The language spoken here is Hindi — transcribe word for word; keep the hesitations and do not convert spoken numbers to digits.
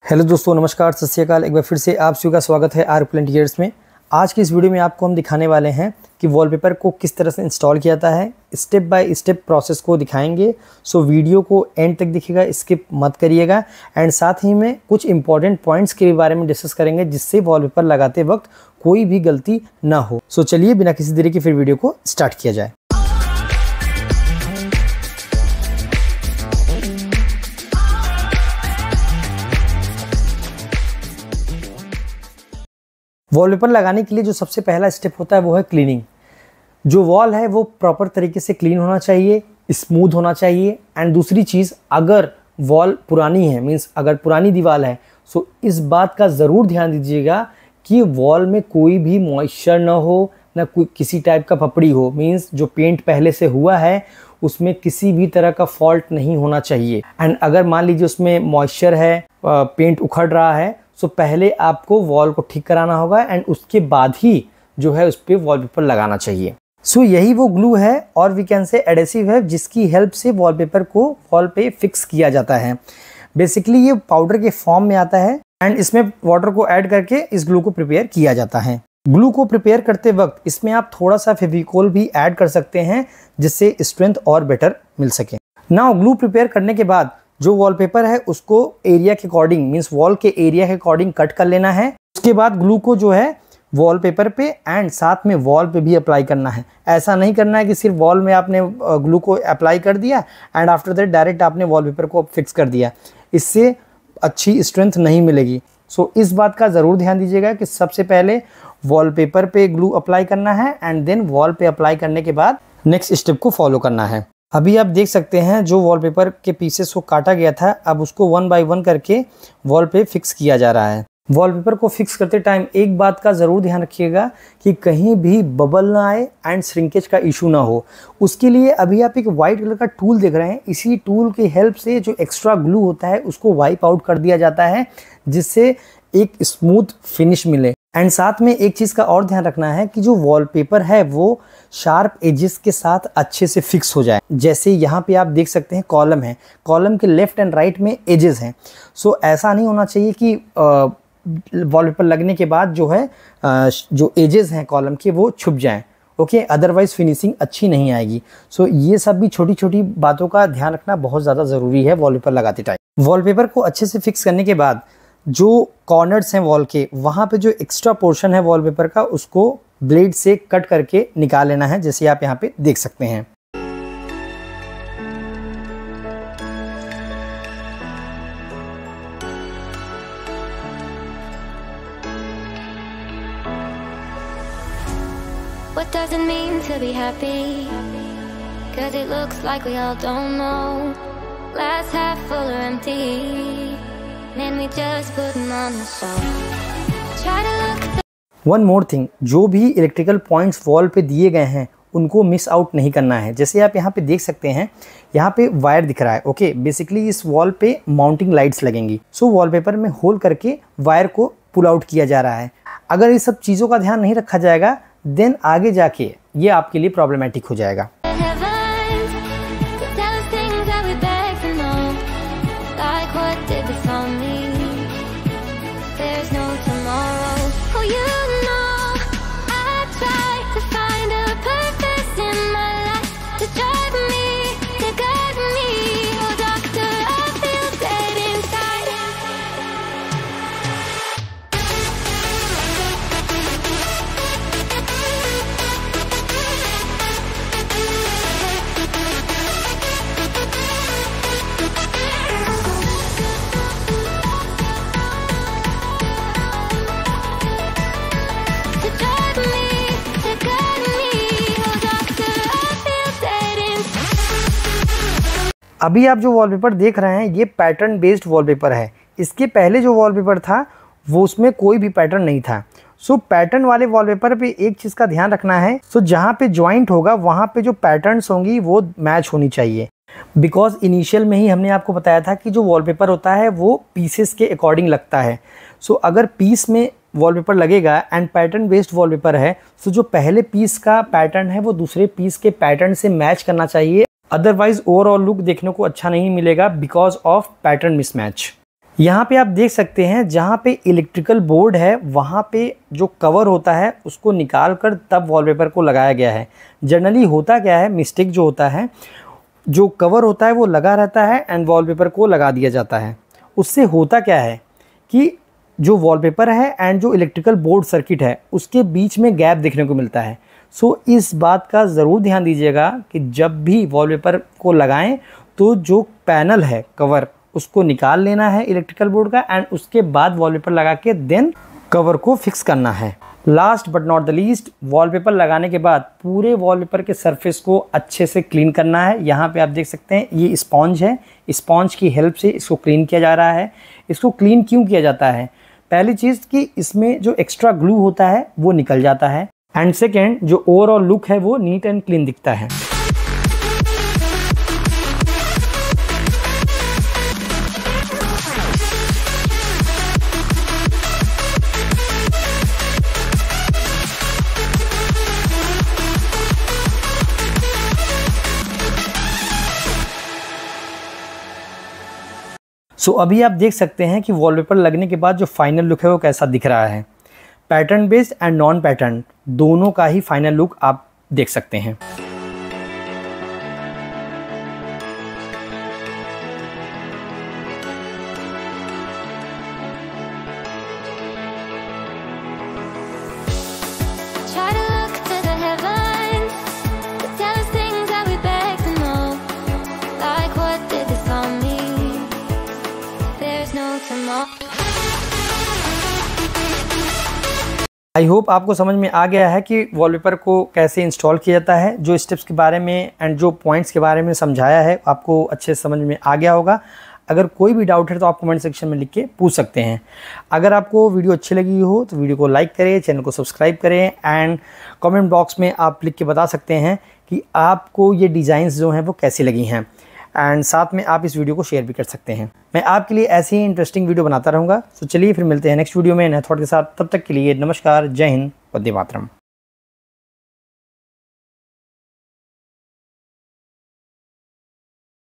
हेलो दोस्तों, नमस्कार, सत श्री अकाल। एक बार फिर से आप सभी का स्वागत है आर प्लेंटियर्स में। आज की इस वीडियो में आपको हम दिखाने वाले हैं कि वॉलपेपर को किस तरह से इंस्टॉल किया जाता है। स्टेप बाय स्टेप प्रोसेस को दिखाएंगे। सो वीडियो को एंड तक देखिएगा, स्किप मत करिएगा। एंड साथ ही में कुछ इंपॉर्टेंट पॉइंट्स के बारे में डिस्कस करेंगे जिससे वॉलपेपर लगाते वक्त कोई भी गलती ना हो। सो चलिए बिना किसी देरी के फिर वीडियो को स्टार्ट किया जाए। वॉलपेपर लगाने के लिए जो सबसे पहला स्टेप होता है वो है क्लीनिंग। जो वॉल है वो प्रॉपर तरीके से क्लीन होना चाहिए, स्मूथ होना चाहिए। एंड दूसरी चीज़, अगर वॉल पुरानी है, मींस अगर पुरानी दीवार है, सो इस बात का ज़रूर ध्यान दीजिएगा कि वॉल में कोई भी मॉइस्चर ना हो, ना कोई किसी टाइप का पपड़ी हो। मींस जो पेंट पहले से हुआ है उसमें किसी भी तरह का फॉल्ट नहीं होना चाहिए। एंड अगर मान लीजिए उसमें मॉइस्चर है, पेंट उखड़ रहा है, सो पहले आपको वॉल को ठीक कराना होगा एंड उसके बाद ही जो है उस पर वॉलपेपर लगाना चाहिए। सो so, यही वो ग्लू है और वी कैन से एडेसिव है जिसकी हेल्प से वॉलपेपर को वॉल पे फिक्स किया जाता है। बेसिकली ये पाउडर के फॉर्म में आता है एंड इसमें वाटर को ऐड करके इस ग्लू को प्रिपेयर किया जाता है। ग्लू को प्रिपेयर करते वक्त इसमें आप थोड़ा सा फेविकोल भी ऐड कर सकते हैं जिससे स्ट्रेंथ और बेटर मिल सके। नाउ ग्लू प्रिपेयर करने के बाद जो वॉलपेपर है उसको एरिया के अकॉर्डिंग, मींस वॉल के एरिया के अकॉर्डिंग कट कर लेना है। उसके बाद ग्लू को जो है वॉलपेपर पे एंड साथ में वॉल पे भी अप्लाई करना है। ऐसा नहीं करना है कि सिर्फ वॉल में आपने ग्लू को अप्लाई कर दिया एंड आफ्टर दैट डायरेक्ट आपने वॉलपेपर को फिक्स कर दिया। इससे अच्छी स्ट्रेंथ नहीं मिलेगी। सो इस बात का ज़रूर ध्यान दीजिएगा कि सबसे पहले वॉलपेपर पे ग्लू अप्लाई करना है एंड देन वॉल पे अप्लाई करने के बाद नेक्स्ट स्टेप को फॉलो करना है। अभी आप देख सकते हैं जो वॉलपेपर के पीसेस को काटा गया था, अब उसको वन बाय वन करके वॉल पे फिक्स किया जा रहा है। वॉलपेपर को फिक्स करते टाइम एक बात का ज़रूर ध्यान रखिएगा कि कहीं भी बबल ना आए एंड श्रिंकेज का इशू ना हो। उसके लिए अभी आप एक वाइट कलर का टूल देख रहे हैं। इसी टूल की हेल्प से जो एक्स्ट्रा ग्लू होता है उसको वाइप आउट कर दिया जाता है जिससे एक स्मूथ फिनिश मिले। एंड साथ में एक चीज़ का और ध्यान रखना है कि जो वॉलपेपर है वो शार्प एजेस के साथ अच्छे से फिक्स हो जाए। जैसे यहाँ पे आप देख सकते हैं कॉलम है, कॉलम के लेफ्ट एंड राइट में एजेस हैं। सो ऐसा नहीं होना चाहिए कि वॉलपेपर लगने के बाद जो है आ, जो एजेस हैं कॉलम के वो छुप जाएं। ओके, अदरवाइज फिनिशिंग अच्छी नहीं आएगी। सो ये सब भी छोटी छोटी बातों का ध्यान रखना बहुत ज़्यादा ज़रूरी है वॉलपेपर लगाते टाइम। वॉलपेपर को अच्छे से फिक्स करने के बाद जो कॉर्नर्स हैं वॉल के, वहाँ पे जो एक्स्ट्रा पोर्शन है वॉलपेपर का उसको ब्लेड से कट करके निकाल लेना है, जैसे आप यहाँ पे देख सकते हैं। What does it mean to be happy? 'Cause it looks like we all don't know. Glass half full or empty. Then we just put them on the shelf. Try to look. One more thing, जो भी इलेक्ट्रिकल पॉइंट्स वॉल पे दिए गए हैं उनको मिस आउट नहीं करना है। जैसे आप यहाँ पे देख सकते हैं, यहाँ पे वायर दिख रहा है। ओके, बेसिकली इस वॉल पे माउंटिंग लाइट्स लगेंगी। सो वॉलपेपर में होल करके वायर को पुल आउट किया जा रहा है। अगर ये सब चीज़ों का ध्यान नहीं रखा जाएगा देन आगे जाके ये आपके लिए प्रॉब्लमेटिक हो जाएगा। अभी आप जो वॉलपेपर देख रहे हैं ये पैटर्न बेस्ड वॉलपेपर है। इसके पहले जो वॉलपेपर था वो उसमें कोई भी पैटर्न नहीं था। सो पैटर्न वाले वॉलपेपर पे एक चीज़ का ध्यान रखना है, सो जहाँ पे जॉइंट होगा वहाँ पे जो पैटर्न्स होंगी वो मैच होनी चाहिए। बिकॉज इनिशियल में ही हमने आपको बताया था कि जो वॉलपेपर होता है वो पीसेस के अकॉर्डिंग लगता है। सो अगर पीस में वॉलपेपर लगेगा एंड पैटर्न बेस्ड वॉलपेपर है, सो जो पहले पीस का पैटर्न है वो दूसरे पीस के पैटर्न से मैच करना चाहिए। अदरवाइज ओवरऑल लुक देखने को अच्छा नहीं मिलेगा बिकॉज ऑफ पैटर्न मिसमैच। यहाँ पे आप देख सकते हैं जहाँ पे इलेक्ट्रिकल बोर्ड है वहाँ पे जो कवर होता है उसको निकाल कर तब वॉलपेपर को लगाया गया है। जनरली होता क्या है, मिस्टेक जो होता है, जो कवर होता है वो लगा रहता है एंड वॉलपेपर को लगा दिया जाता है। उससे होता क्या है कि जो वॉलपेपर है एंड जो इलेक्ट्रिकल बोर्ड सर्किट है उसके बीच में गैप देखने को मिलता है। सो इस बात का ज़रूर ध्यान दीजिएगा कि जब भी वॉलपेपर को लगाएं तो जो पैनल है कवर उसको निकाल लेना है इलेक्ट्रिकल बोर्ड का एंड उसके बाद वॉलपेपर लगा के देन कवर को फिक्स करना है। Last but not the least, wallpaper लगाने के बाद पूरे वॉलपेपर के सरफेस को अच्छे से क्लीन करना है। यहाँ पे आप देख सकते हैं ये स्पॉन्ज है, स्पॉन्ज की हेल्प से इसको क्लीन किया जा रहा है। इसको क्लीन क्यों किया जाता है? पहली चीज़ कि इसमें जो एक्स्ट्रा ग्लू होता है वो निकल जाता है एंड सेकेंड जो ओवरऑल लुक है वो नीट एंड क्लीन दिखता है। सो so, अभी आप देख सकते हैं कि वॉलपेपर लगने के बाद जो फाइनल लुक है वो कैसा दिख रहा है। Pattern based and non pattern दोनों का ही फाइनल लुक आप देख सकते हैं। आई होप आपको समझ में आ गया है कि वॉलपेपर को कैसे इंस्टॉल किया जाता है। जो स्टेप्स के बारे में एंड जो पॉइंट्स के बारे में समझाया है आपको अच्छे से समझ में आ गया होगा। अगर कोई भी डाउट है तो आप कमेंट सेक्शन में लिख के पूछ सकते हैं। अगर आपको वीडियो अच्छी लगी हो तो वीडियो को लाइक करें, चैनल को सब्सक्राइब करें एंड कमेंट बॉक्स में आप लिख के बता सकते हैं कि आपको ये डिज़ाइंस जो हैं वो कैसी लगी हैं एंड साथ में आप इस वीडियो को शेयर भी कर सकते हैं। मैं आपके लिए ऐसी ही इंटरेस्टिंग वीडियो बनाता रहूँगा। तो चलिए फिर मिलते हैं नेक्स्ट वीडियो में नए थॉट के साथ। तब तक के लिए नमस्कार, जय हिंद, वंदे मातरम।